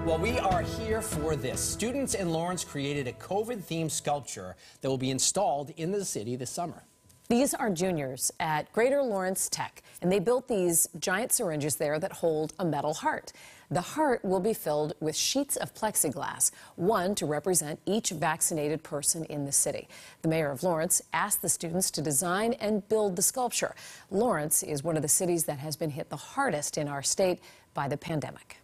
Well, we are here for this. Students in Lawrence created a COVID-themed sculpture that will be installed in the city this summer. These are juniors at Greater Lawrence Tech, and they built these giant syringes there that hold a metal heart. The heart will be filled with sheets of plexiglass, one to represent each vaccinated person in the city. The mayor of Lawrence asked the students to design and build the sculpture. Lawrence is one of the cities that has been hit the hardest in our state by the pandemic.